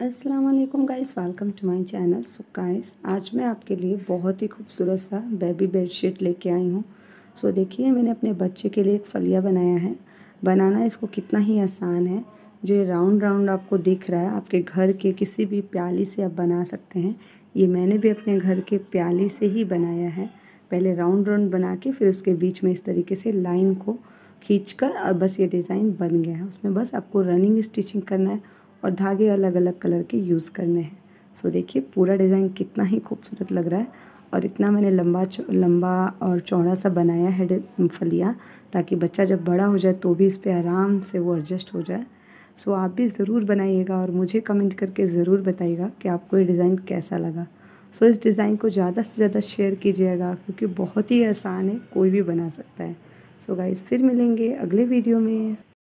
अस्सलाम वालेकुम guys, welcome to my channel. So guys, आज मैं आपके लिए बहुत ही खूबसूरत सा बेबी बेडशीट लेके आई हूँ। सो देखिए, मैंने अपने बच्चे के लिए एक फलिया बनाया है। बनाना इसको कितना ही आसान है। जो ये राउंड राउंड आपको दिख रहा है, आपके घर के किसी भी प्याली से आप बना सकते हैं। ये मैंने भी अपने घर के प्याली से ही बनाया है। पहले राउंड राउंड बना के फिर उसके बीच में इस तरीके से लाइन को खींचकर और बस ये डिज़ाइन बन गया है। उसमें बस आपको रनिंग स्टिचिंग करना है और धागे अलग अलग कलर के यूज़ करने हैं। सो देखिए, पूरा डिज़ाइन कितना ही खूबसूरत लग रहा है। और इतना मैंने लंबा और चौड़ा सा बनाया है फलिया, ताकि बच्चा जब बड़ा हो जाए तो भी इस पे आराम से वो एडजस्ट हो जाए। सो आप भी ज़रूर बनाइएगा और मुझे कमेंट करके ज़रूर बताइएगा कि आपको ये डिज़ाइन कैसा लगा। सो इस डिज़ाइन को ज़्यादा से ज़्यादा शेयर कीजिएगा, क्योंकि बहुत ही आसान है, कोई भी बना सकता है। सो गाइस, फिर मिलेंगे अगले वीडियो में।